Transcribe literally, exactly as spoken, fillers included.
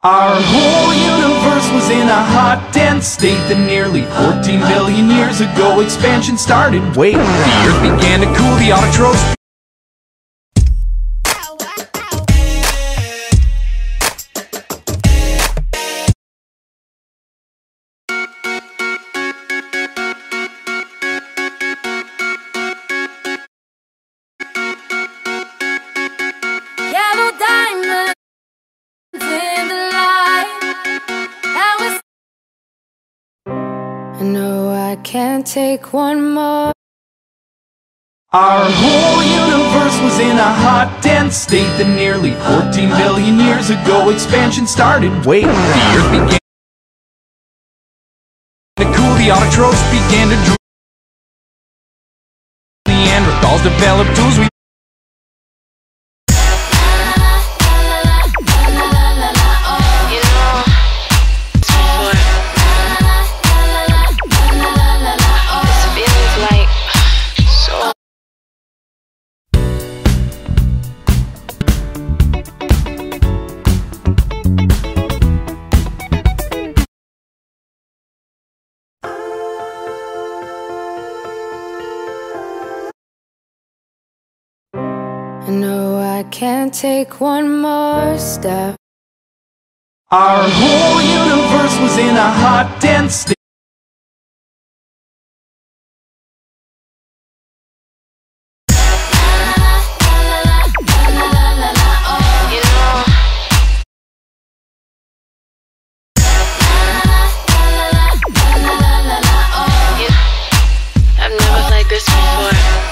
Our whole universe was in a hot, dense state that nearly fourteen billion years ago expansion started. Wait, the Earth began to cool, the autotrophs No, I can't take one more. Our whole universe was in a hot, dense state that nearly fourteen billion years ago expansion started. Wait, the Earth began to cool, the autotrophs began to drool. Neanderthals developed tools we No, I can't take one more step. Our whole universe was in a hot, dense state. I've never liked this before.